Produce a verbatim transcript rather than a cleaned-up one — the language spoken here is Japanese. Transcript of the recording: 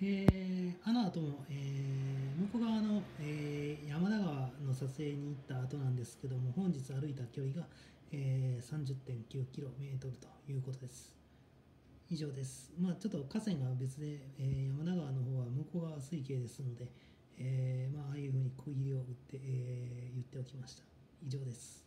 えー、あの後も、えー、向こう側の、えー、山田川の撮影に行った後なんですけども、本日歩いた距離が、えー、さんじゅってんきゅうキロメートルということです。以上です。まあちょっと河川が別で、えー、山田川の方は向こう側水系ですので、えー、まあああいうふうに区切りを打って、えー、言っておきました。以上です。